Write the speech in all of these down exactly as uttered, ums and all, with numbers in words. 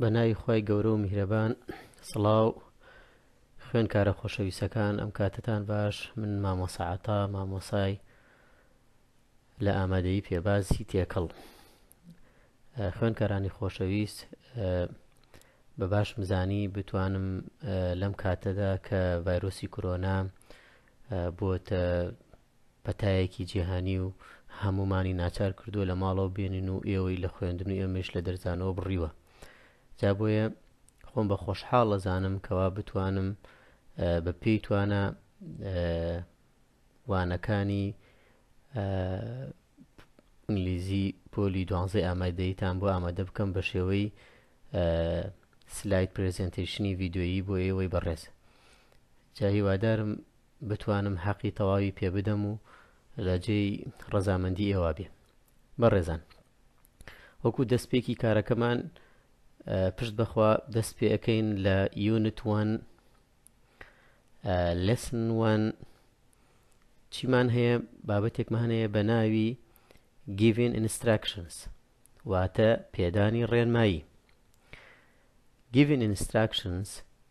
بەناوی خۆی گەورە و میهرەبان. سڵاو خوێنکارە خۆشەویستەکان، ئەم کاتتان باش. من مامۆسا عەتا، مامۆسای لە ئامادەیی پێبازی تێکەڵ. خوێنکارانی خۆشەویست، بە باش مزانی بتوانم لەم کاتەدا کە ڤایرۆسی کۆرۆنا بۆتە پەتایەکی جیهانی و هەمومانی ناچار کردووە لە ماڵەوە بێنین و ئێوەی لە خوێندن و ئێمەش لە دەرزانەوە بڕیوە. جا بۆیە خۆم بە خۆشحاڵ ئەزانم کەوا بتوانم بە پێی توانە وانەکانی ئینگلیزی پۆلی دوانزەی ئامادەییتان بۆ ئامادە بکەم بە شێوەی سلاید پرێزنتیشنی ڤیدیۆیی بۆ ئێوەی بەڕێز. جا هیوادارم بتوانم حەقی تەواوی پێ بدەم و لە جێی ڕەزامەندی ئێوە بێ. بەڕێزان، وەکو دەستپێکی کارەکەمان پشت بەخوا دەست پێ ئەەکەین لە یونت وان لەسن وان. چیمان هەیە؟ بابەتێکمان هەیە بە ناوی giving instructions، واتە پێدانی ڕێنمایی. giving instructions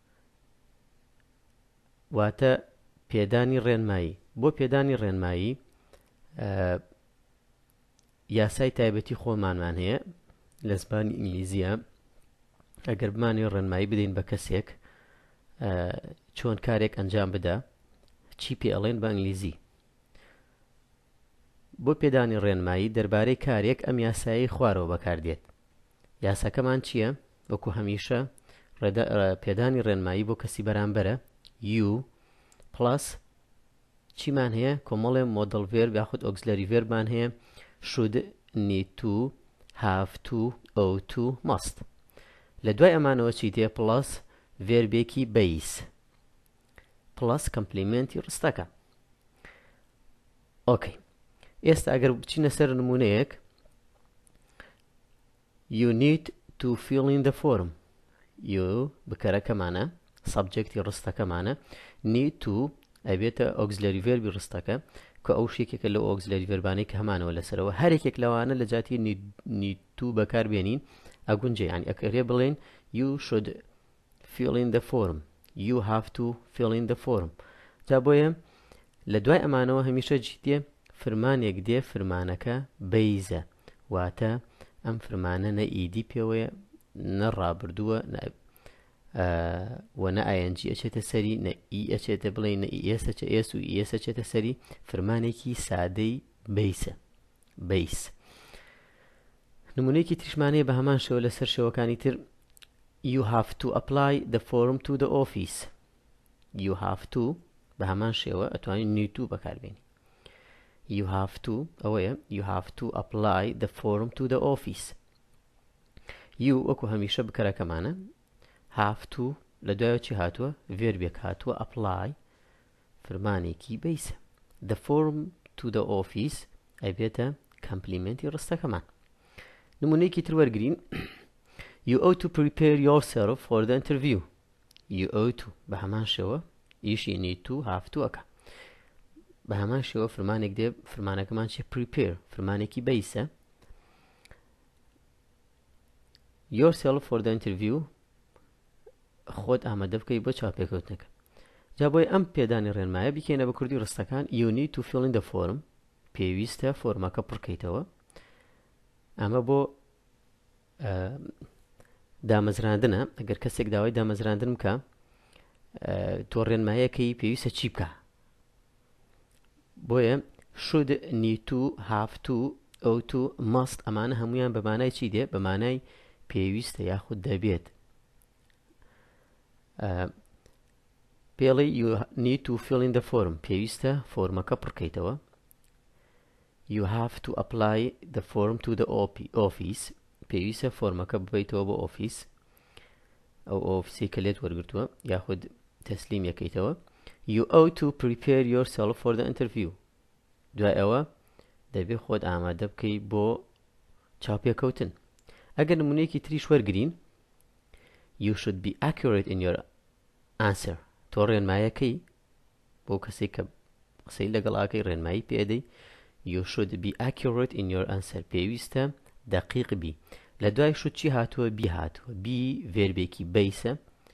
واتە پێدانی ڕێنمایی. بۆ پێدانی ڕێنمایی یاسای تایبەتی خۆمانمان هەیە لە زمانی ئینگلیزیە. ئەگەر بمانێ ڕێنمایی بدەین بە کەسێک چۆن کارێک ئەنجام بدە، چی پێ ئەڵێن بە ئینگلیزی؟ بۆ پێدانی ڕێنمایی دەربارەی کارێک ئەم یاسایی خوارەوە بەکاردێت. یاساکەمان چییە؟ وەکو هەمیشە پێدانی ڕێنمایی بۆ کەسی بەرامبەرە you plus چیمان هەیە؟ کۆمەڵێ مۆدەڵ ڤێرب یاخود ئۆکسلەری ڤێربمان هەیە should, need to, have to, ought to, must. لە دوای ئەمانەوە چی تێ؟ پڵس ڤێربێکی بەیس پڵس کەمپلیمێنتی ڕستەکە. ئۆکەی، ئێستا ئەگەر بچینە سەر نمونەیەک، you need to fill in the form. you بکەرەکەمانە، سەبجەکتی ڕستەکەمانە. need to ئەبێتە ئۆکسلەری ڤێربی ڕستەکە کە ئەو شێکێکە لە ئۆکسلەری ڤێربانەی کە هەمانەوە لەسەرەوە. هەرێکێک لەوانە لە جاتی need to بەکاربێنین ئەگونجێ، یعنی ئەکەرێ بڵێن you should fill in the form، you have to fill in the form. جا بۆیە لە دوای ئەمانەوە هەمیشە جیتێ فرمانێک دێ، فرمانەکە بەیزە، واتە ئەم فرمانە نە ئیدی پێوەیە، نە ڕابردووە، و نە ئاینجی ئەچێتە سەری، نە ئی ئەچێتە بڵێ، نە ئیس ئەچێ ئێس و ئیس ئەچێتە سەری. فرمانێکی سادەی بەیسە، بەیس. نمونەیەکی تریشمانەیە بە هەمان شێوە لەسەر شێوەکانی تر. you have to apply the form to the office. you have to بە هەمان شێوە ئەتوانین need to بەکاربێنی. you have to ئەوەیە you have to apply the form to the office. you وەکو هەمیشە بکەرەکەمانە، have to لە دوایەوە چی هاتووە؟ ڤێربێک هاتووە apply، فرمانێکی بەیسە. the form to the office ئەبێتە کەمپلیمێنتی ڕستەکەمان. نمونەیەکی تر وەرگرین. you ought to prepare yourself for the interview. you ought to بە هەمان شێوە ئیشی need to have to ئەکە. بە هەمان شێوە فرمانێک دێ، فرمانەکەمان چێ؟ prepare، فرمانێکی بەیسە. yourself for the interview خۆت ئامادە بکەی بۆ چاپێکەوتنەکە. جا بۆی ئەم پێدانی ڕێنمایە بکەینە بە کوردی ڕستەکان. you need to fill in the form، پێویستە فۆرمەکە پڕکەیتەوە. ئەمە بۆ دامەزراندنە. ئەگەر کەسێک داوای دامەزراندن بکە، تۆ ڕێنمایەکەی پێویستە چی بکە؟ بۆیە should, need to, have to, ought to, must ئەمانە هەمویان بە مانای چی دێ؟ بە مانای پێویستە یاخود دەبێت. پێڵێ you need to fill in the form، پێویستە فۆرمەکە پڕکەیتەوە. you have to apply the form to the office، پێویستە فۆرمەکە ببیتەوە بۆ ئۆفیس، ئەو ئۆفیسی کە لێت وەرگرتووە یاخود تەسلیم یەکەیتەوە. you ought to prepare yourself for the interview، دوای ئەوە دەبێ خۆت ئامادە بکەی بۆ چاپێکەوتن. ئەگەر نمونەیەکی تریش وەرگرین، you should be accurate in your answer. تۆ ڕێنمایەکەی بۆ کەسێک کە قسەی لەگەڵ ئاکەی ڕێنمایی پێدەی. you should be accurate in your answer، پێویستە دقیق بی لە دوای شت چی هاتووە بی هاتووە بی ڤێربێکی بەیسە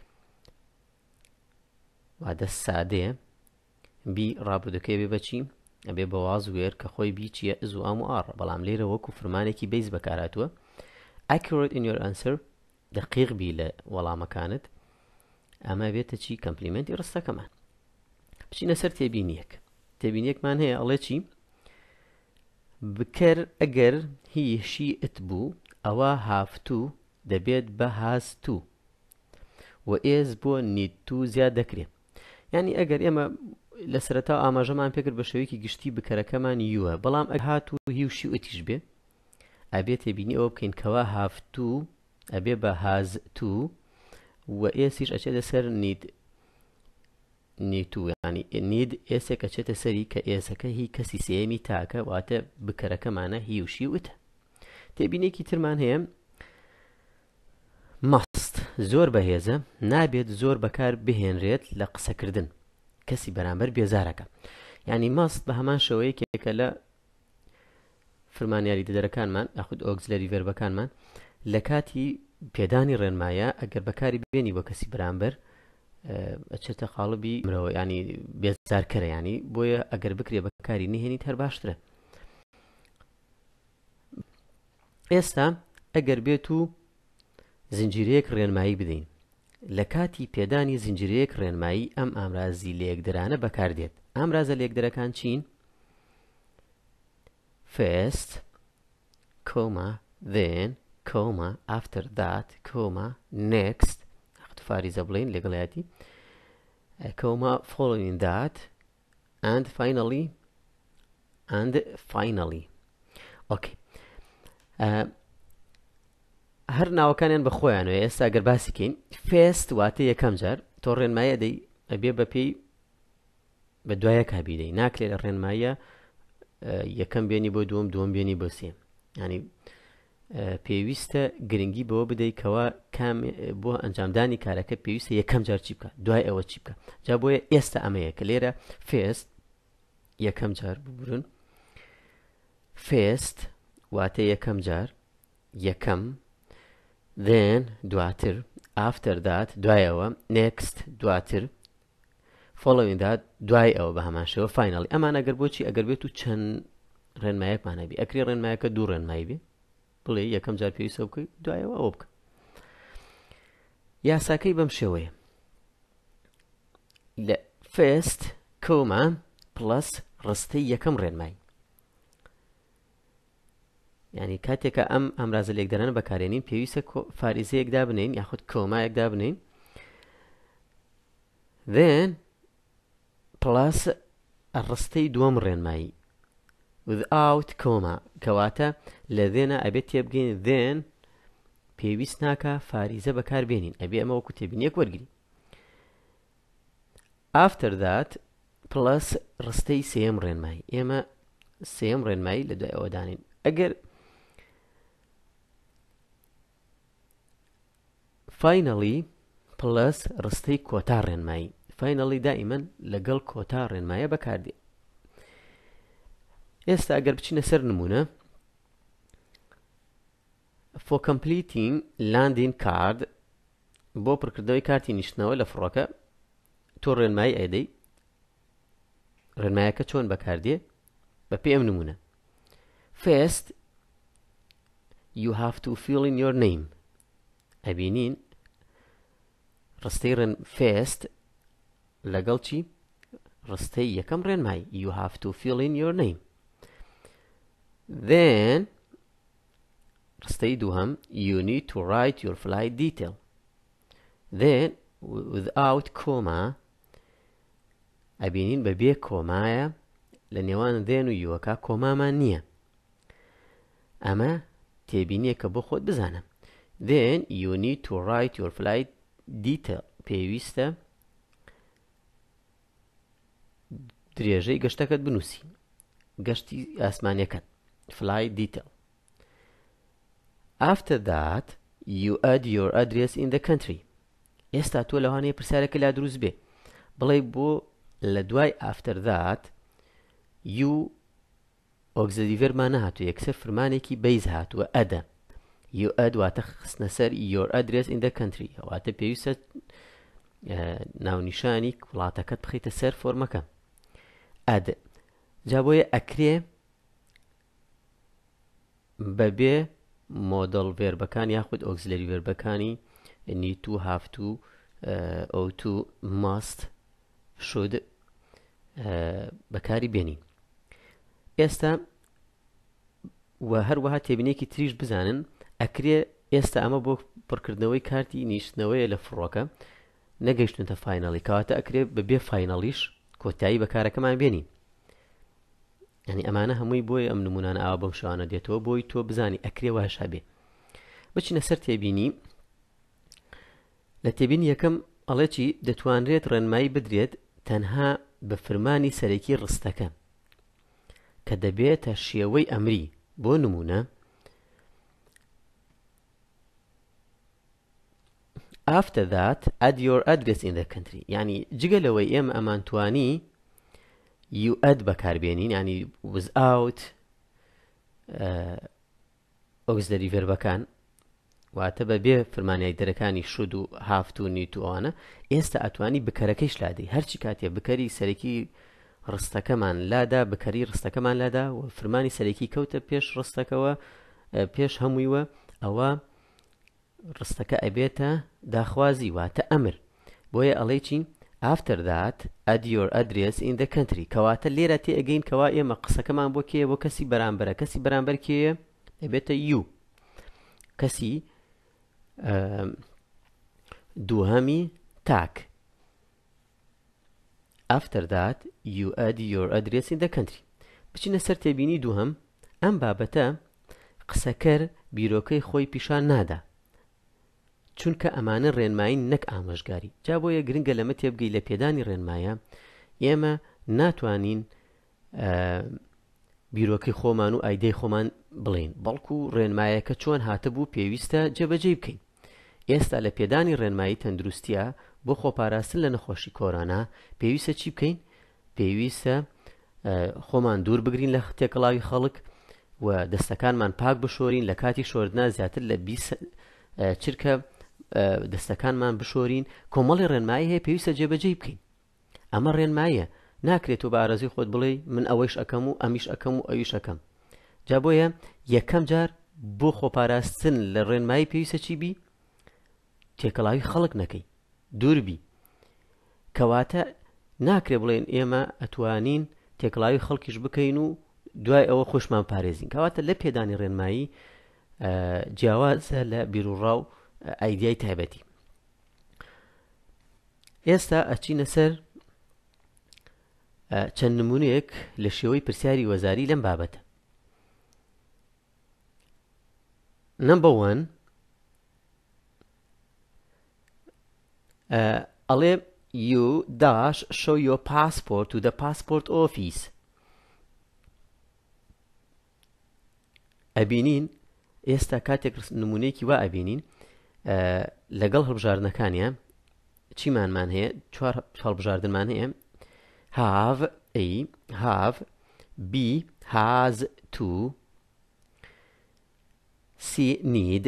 وادە سادەیە بی ڕابردەکەی بێ بەچی ئەبێ بە واز وێر کە خۆی بی چیە ئز و ئام و ئاڕ بەڵام لێرە وەکو فرمانێکی بەیس بەکارهاتووە accurate in your answer دقیق بی لە وەڵامەکانت ئەمە بێتە چی کەمپلیمەنتی ڕستەکەمان بچینە سەر تێبینیەک تێبینیەکمان هەیە ئەڵێ چی بکەر ئەگەر هی شی ئت بوو ئەوە هافتوو دەبێت بە هاز تو و ئێز بۆ نیت تو زیاد دەکرێت یعنی ئەگەر ئێمە لە سەرەتا ئاماژەمان پێکرد بە شێوەیەکی گشتی بکەرەکەمان یووە بەڵام ئەگەر هاتوو هی و شی ئتیش بێ ئەبێ تێبینی ئەوە بکەین کەوا هافتوو ئەبێ بە هاز تو و ئێسیش ئەچێتە سەر نیت نیتو ینی نید ئێسێک ئەچێتە سەری کە ئێسەکە هی کەسی سێمی تاکە واتە بکەرەکەمانە هی و شی وتە تێبینێکی ترمان هەیە مەست زۆر بەهێزە نابێت زۆر بەکار بهێنرێت لە قسەکردن کەسی بەرامبەر بێزارەکە یعنی مەست بە هەمان شەوەیەکێکە لە فرمانیاری دەدەرەکانمان یاخود ئۆگزلەری ڤێربەکانمان لە کاتی پێدانی ڕێنمایە ئەگەر بەکاری بێنی بۆ کەسی بەرامبەر ئەچێتە قاڵبی مرەوە ینی بێزارکەرە ینی بۆیە ئەگەر بکرێ بەکاری نهێنیت هەر باشترە ئێستا ئەگەر بێت و زنجیرەیەک ڕێنمایی بدەین لە کاتی پێدانی زنجیرەیەک ڕێنمایی ئەم ئامرازی لە یەکدرانە بەکاردێت ئامرازە لە یەکدرەکان چین first comma then comma after that comma next فاریزە بڵین لەگەڵایەتی comma following that and finally and finally okay هەر ناوەکانیان بە خۆیانەوە ئێستا ئەگەر باسی کەین first واتە یەکەم جار تۆ ڕێنمایە دەی ئەبێ بە پێی بە دوایە کابی دەی ناکرێت لە ڕێنمایە یەکەم بێنی بۆ دووەم دووەم بێنی بۆ سێم ینی پێویستە گرنگی بەوە بدەیت کەوا بۆ ئەنجامدانی کارەکە پێویستە یەکەم جار چی بکە دوای ئەوە چی بکە جا بۆیە ئێستا ئەمەیە کە لێرە first یەکەم جار ببورن first واتە یەکەم جار یەکەم then دواتر after that دوایەوە next دواتر following that دوای ئەوە بە هەمان شێوە finally ئەمان ئەگەر بۆچی ئەگەر بێت و چەند ڕێنمایەکمان هەبی ئەکری ڕێنمایەکە دوو ڕێنمایی بێ بڵێ یەکەم جار پێویستە بکەی دوایەوە ئەوە بکە یاساکەی بەم شێوەیە لە first comma plus ڕستەی یەکەم ڕێنمایی ینی کاتێکە ئەم ئەمرازە لێکدەرانە بەکارێنین پێویستە فاریزەیەکدا بنین یاخود کۆمایەکدا بنین then plus ڕستەی دووەم ڕێنمایی without comma کەواتە لە دێنە ئەبێت تێبگەین then پێویست ناکە فاریزە بەکاربێنین ئەبێ ئەمە وەکو تێبینیەک وەرگین after that plus ڕستەی سێم ڕێنمایی ئێمە سێم ڕێنمایی لە دوای ئەوە دانین ئەگەر finally plus ڕستەی کۆتا ڕێنمایی finally دائیمەن لەگەڵ کۆتا ڕێنمایە بەکاردێ ئێستا ئەگەر بچینە سەر نمونە for completing landing card بۆ پڕکردنەوەی کارتی نیشتنەوە لە فڕۆکە تۆ ڕێنمایی ئەدەی ڕێنمایەکە چۆن بەکاردێ بە پێ ئەم نمونە first you have to fill in your name ئەبینین ڕستەی ڕێن first لەگەڵ چی ڕستەی یەکەم ڕێنمایی you have to fill in your name then ڕستەی دووهەم you need to write your flight detail then without comma ئەبینین بە بێ کۆمایە لە نێوان then و یوەکە کۆمامان نییە ئەمە تێبینیە کە بۆ خۆت بزانە then you need to write your flight detail پێویستە درێژەی گەشتەکەت بنووسی گەشتی ئاسمانیەکەت flight detail after that you add your address in the country ئێستا تۆ لەوانەیە پرسیارەکە لا دروست بێ بڵێ بۆ لە دوای after that you ئۆگزەلیڤێرمان نەهاتووە یەکسەر فرمانێکی بەیز هاتووە ئەدە you add واتە خستنە سەر your address in the country واتە پێویستە ناونیشانی وڵاتەکەت بخەیتە سەر فۆرمەکە add جا بۆیە ئەکرێ بەبێ مۆدڵ ڤێربەکان یاخود ئۆکسلەری ڤێربەکانی need to have to ought to must should بەکاری بێنین ئێستا و هەروەها تێبینێکی تریش بزانن ئەکرێ ئێستا ئەمە بۆ پڕکردنەوەی کارتی نیشتنەوەیە لە فڕۆکە نەگەیشتونتە فاینەڵی کەواتە ئەکرێ بەبێ فاینەڵیش کۆتایی بە کارەکەمان بێنین یعنی ئەمانە هەمووی بۆی ئەم نمونانە ئاوا بەم شێوانە دێتەوە بۆی تۆ بزانی ئەکرێ واش هەبێ بچینە سەر تێبینی لە تێبینی یەکەم ئەڵێکی دەتوانرێت ڕێنمایی بدرێت تەنها بە فرمانی سەرەکی ڕستەکە کە دەبێتە شێوەی ئەمری بۆ نمونە after that add your address in the country یعنی جگە لەوەی ئێمە ئەمانتوانی you add بەکاربێنین یعنی without auxiliary ڤێربەکان واتە بەبێ فرمانیای دەرەکانی should و have to need to ئەوانە ئێستا ئەتوانی بکەرەکەیش لادەی هەرچی کاتێ بکەری سەرەکی ڕستەکەمان لادا بکەری ڕستەکەمان لادا و فرمانی سەرەکی کەوتە پێش ڕستەکەوە پێش هەموویوە ئەوە ڕستەکە ئەبێتە داخوازی واتە ئەمر بۆیە ئەڵێ چین after that add your address in the country کەواتە لێرە تێ ئەگەین کەوا ئێمە قسەکەمان بۆ کێیە بۆ کەسی بەرامبەرە کەسی بەرامبەر کێیە ئەبێتە you کەسی دووهەمی تاک after that you add your address in the country بچینە سەر تێبینی دووهەم ئەم بابەتە قسەکەر بیرۆکەی خۆی پیشان نادا چونکە ئەمانە ڕێنمایی نەک ئامۆژگاری جا بۆیە گرنگە لەمە تێبگەی لە پێدانی ڕێنمایە ئێمە ناتوانین بیرۆکەی خۆمان و ئایدەی خۆمان بڵین بەڵکو ڕێنمایەکە چۆن هاتەبوو پێویستە جێبەجێ بکەین ئێستا لە پێدانی ڕێنمایی تەندروستیە بۆ خۆپاراستن لە نەخۆشی کۆرۆنا پێویستە چی بکەین پێویستە خۆمان دوور بگرین لە تێکەڵاوی خەڵک و دەستەکانمان پاک بشۆرین لە کاتی شۆردنا زیاتر لە بیست چرکە دەستەکانمان بشۆرین کۆمەڵی ڕێنمایی هەیە پێویستە جێبەجێ بکەین ئەمە ڕێنماییە ناکرێت بە ئارەزوی خۆت بڵێ من ئەوەیش ئەەکەم و ئەمیش ئەەکەم و ئەویش ئەەکەم جا بۆیە یەکەم جار بۆ خۆپاراستن لە ڕێنمایی پێویستە چی بی تێکەڵاوی خەڵک نەکەی دووربی کەواتە ناکرێ بڵێن ئێمە ئەتوانین تێکەڵاوی خەڵکیش بکەین و دوای ئەوە خۆشمان پارێزین کەواتە لە پێدانی ڕێنمایی جیاوازە لە بیرروڕاو ئایدیای تایبەتی ئێستا ئەچینە سەر چەند نمونەیەک لە شێوەی پرسیاری وەزاری لەم بابەتە نمبر one ئەڵێ you dash show your passport to the passport office ئەبینین ئێستا کاتێک نمونەیەکی وا ئەبینین لەگەڵ هەڵبژاردنەکانیە چیمانمان هەیە چوار هەڵبژاردنمان هەیە have a have b has to c need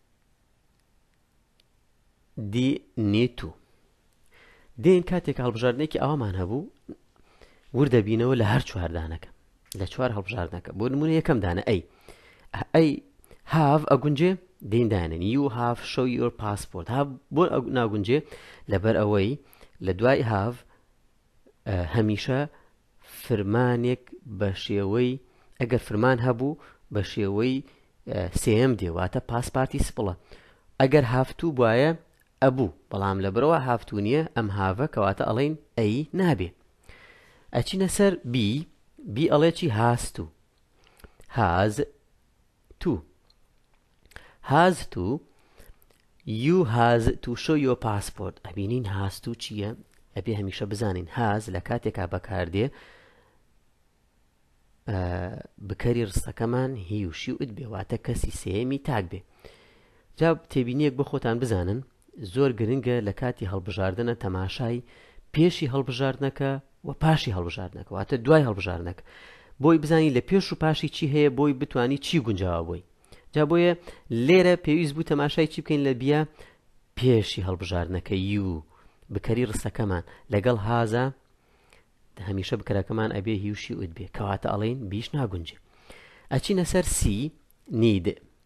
d need to دێن کاتێک هەڵبژاردنێکی ئەومان هەبوو وردەبینەوە لە هەر چواردانەکە لە چوار هەڵبژاردنەکە بۆ نمونە یەکەم دانە ئەی ئەی have ئەگونجێ دێن دانن you have show your passport have بۆ ناگونجێ لەبەر ئەوەی لە دوای have هەمیشە فرمانێک بە شێوەی ئەگەر فرمان هەبوو بە شێوەی سێم دێواتە پاسپارتی سپڵە ئەگەر هافتوو بواە ئەبوو بەڵام لەبەرەوە هافتوو نییە ئەم هاڤە کەواتە ئەڵێن ئەی نابێ ئەچینە سەر بی بی ئەڵێکی هاستو has to has to you has to show your passport ئەبینین has to چییە ئەبێ هەمیشە بزانین has لە کاتێکا بەکاردێ بکەری ڕستەکەمان هی و شی وت بێواتە کەسی سێمی تاک بێ جا تێبینیەک بۆ خۆتان بزانن زۆر گرنگە لە کاتی هەڵبژاردنە تەماشای پێشی هەڵبژاردنەکە و پاشی هەڵبژاردنەکە واتە دوای هەڵبژاردنەکە بۆی بزانی لە پێش و پاشی چی هەیە بۆی بتانی چی گونجاوە بۆی جا بۆیە لێرە پێویست بوو تەماشای چی بکەین لە بیا پێشی هەڵبژاردنەکە یو بکەری ڕستەکەمان لەگەڵ هازە هەمیشە بکەرەکەمان ئەبێ هیوشی ئوت بێ کەواتە ئەڵێن بیش ناگونجێ ئەچینە سەر سی need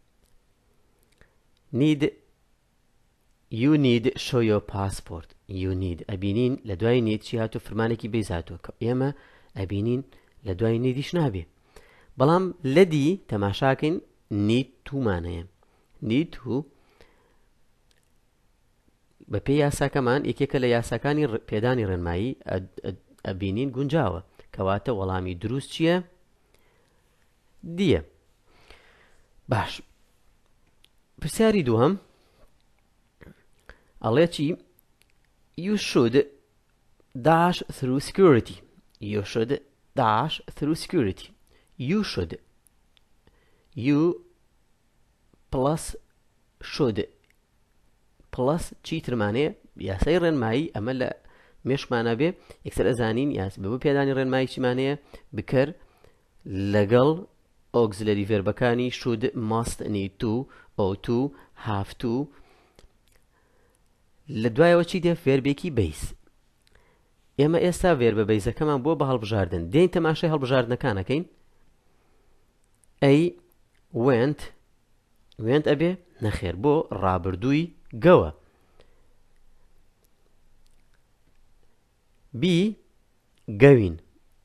need you need show your passport you need ئەبینین لە دوای need چی هاتو فرمانێکی بێز هاتووە کە ئێمە ئەبینین لە دوای نیدیش نابێ بەڵام لە دی تەماشاکەین need تومانەیە need to بە پێی یاساکەمان یەکێکە لە یاساکانی پێدانی ڕێنمایی ئەبینین گونجاوە کەواتە وەڵامی دروست چییە؟ دیە. باش پرسیاری دووەم ئەڵێ چی؟ You should dash through security. You should dash through security. You should. You plus should. plus چیتر مانێ یاسای ڕێنمایی ئەمە لە مێشمانە بێ یەکسەر ئەزانین یاس بە بۆ پێدانی ڕێنمایی چیمانەیە بکەر لەگەڵ ئۆگزلەری ڤێربەکانی should must need to ought to have to لە دوایەوە چی دێ ڤێربێکی بەیس ئێمە ئێستا ڤێربە بەیزەکەمان بۆ بە هەڵبژاردن دێین تەماشای هەڵبژاردنەکانەکەین ئەی went went ئەبێ نەخێر بۆ ڕابردووی گەوە بی گەوین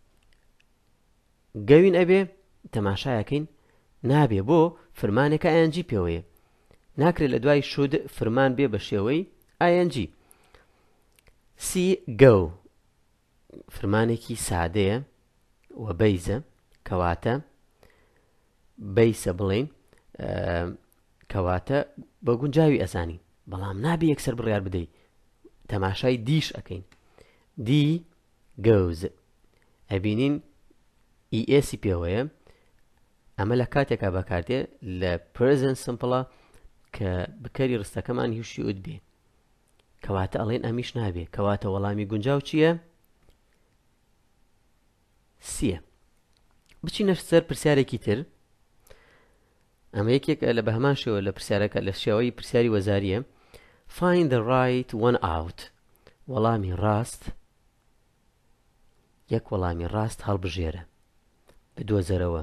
گەوین ئەبێ تەماشایەکەین نابێ بۆ فرمانێکە ئاینجی پێوەیە ناکرێت لە دوای شود فرمان بێ بە شێوەی ئاینجی سی گەو فرمانێکی سادەیە و بەیزە کەواتە بەیسە بڵێن کەواتە بە گونجاوی ئەزانی بەڵام نابێ یەکسەر بڕیار بدەی تەماشای دیش ئەەکەین دی گەوز ئەبینین ئی ئێسی پێوەیە ئەمە لە کاتێکا بەکاردێ لە پرزنت سمپڵە کە بکەری ڕستەکەمان هیوشی ئوت بێ کەواتە ئەڵێن ئەمیش نابێ کەواتە وەڵامی گونجاو چییە؟ سیە. بچینە سەر پرسیارێکی تر ئەمە یەکێک لە بە هەمان شێوە لە پرسیارەکە لە شێوەی پرسیاری وەزاریە find the right one out وەڵامی ڕاست یەک وەڵامی ڕاست هەڵبژێرە بدۆزەرەوە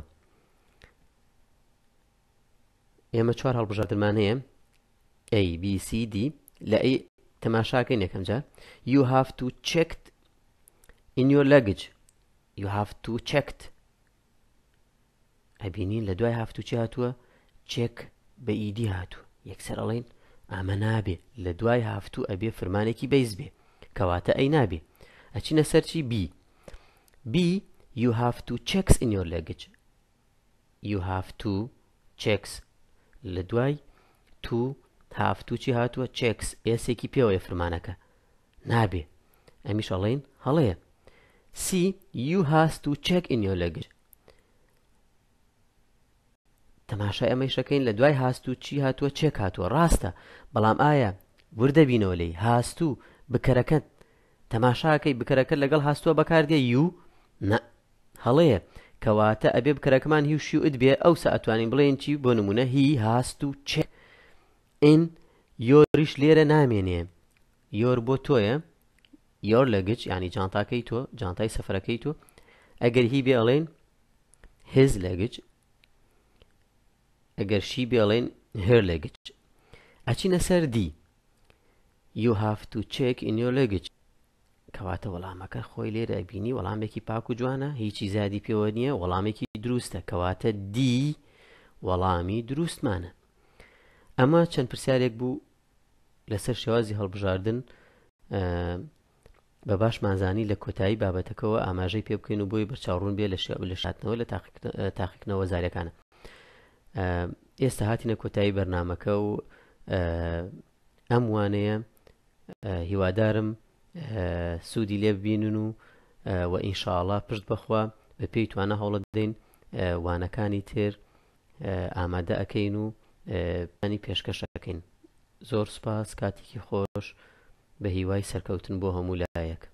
ئێمە چوار هەڵبژاردنمان هەیە A B C D لە A تەماشاکەین یەکەم جار you have to checked in your luggage you have to checked ئەبینین لە دوای have to چی هاتووە چێک بە ئیدی هاتووە یەکسەر ئەڵێن ئەمە نابێ لە دوای have to ئەبێ فرمانێکی بەیز بێ کەواتە ئەی نابێ ئەچینە سەرچی B B you have to checks in your luggage you have to checks لە دوای to have to چی هاتووە checks ئێسێکی پێوەیە فرمانەکە نابێ ئەمیش ئەڵێن هەڵەیە C you has to check in your luggage تەماشای ئەمەیشەکەین لە دوای هاستوو چی هاتووە چێک هاتووە ڕاستە بەڵام ئایا وردەبینەوە لێی هاستوو بکەرەکەت تەماشاکەی بکەرەکەت لەگەڵ هاستووە بەکاردێ یو نە هەڵەیە کەواتە ئەبێ بکەرەکەمان هیوشی ئوت بێ ئەوسا ئەتوانین بڵێن چی بۆ نمونە هی هاستوو چێک ئین یۆریش لێرە نامێنێ یۆر بۆ تۆیە یۆر لەگەج یعنی جانتاکەی تۆ جانتای سەفەرەکەی تۆ ئەگەر هی بێ ئەڵێن هز لەگەج ئەگەر شی بێڵێن هێر لەگەج ئەچینە سەر دی you have to check in your luggage کەواتە وەڵامەکە خۆی لێرە ئەبینی وەڵامێکی پاک و جوانە هیچی زیادی پێوە نییە وەڵامێکی دروستە کەواتە دی وەڵامی دروستمانە ئەمە چەند پرسیارێک بوو لەسەر شێوازی هەڵبژاردن بە باشمانزانی لە کۆتایی بابەتەکەەوە ئاماژەی پێ بکەین و بۆی بەرچاوڕوون بێ لە شاتنەوە لە تاقیکردنەوە زاریەکانە ئێستا هاتینە کۆتایی بەرنامەکە و ئەم وانەیە هیوادارم سوودی لێ ببینن و و ئینشاءڵڵا پشت بەخوا بە پێی توانە هەوڵە بدەین وانەکانی تر ئامادە ئەەکەین و ئەنی پێشکەشەکەین زۆر سوپاس کاتێکی خۆش بە هیوای سەرکەوتن بۆ هەموو لایەک